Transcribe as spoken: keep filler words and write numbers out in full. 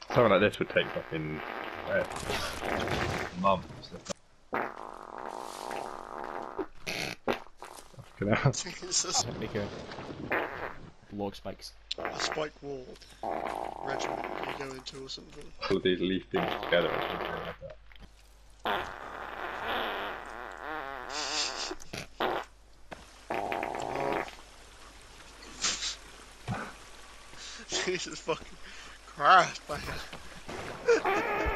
Something like this would take fucking uh, months. Fucking hell. It's a, Make a log spikes. a spike wall regiment you go into or something. All of these leaf things together or something like that. Jesus fucking Christ, man.